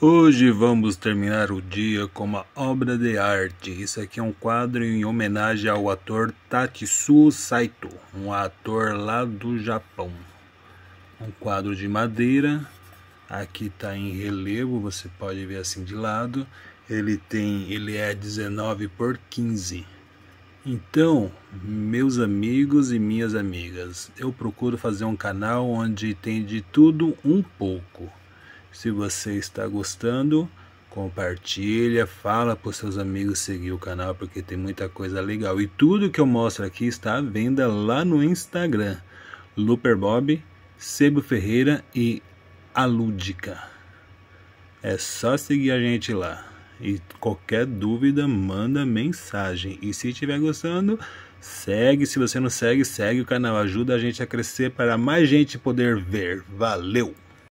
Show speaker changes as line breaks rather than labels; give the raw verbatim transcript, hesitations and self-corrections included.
Hoje vamos terminar o dia com uma obra de arte. Isso aqui é um quadro em homenagem ao ator Tatsuo Saito, um ator lá do Japão. Um quadro de madeira, aqui está em relevo, você pode ver assim de lado. Ele tem, ele é dezenove por quinze. Então, meus amigos e minhas amigas, eu procuro fazer um canal onde tem de tudo um pouco. Se você está gostando, compartilha, fala para os seus amigos seguir o canal, porque tem muita coisa legal. E tudo que eu mostro aqui está à venda lá no Instagram. Luperbob, Sebo Ferreira e Alúdica. É só seguir a gente lá. E qualquer dúvida, manda mensagem. E se estiver gostando, segue. Se você não segue, segue o canal. Ajuda a gente a crescer para mais gente poder ver. Valeu!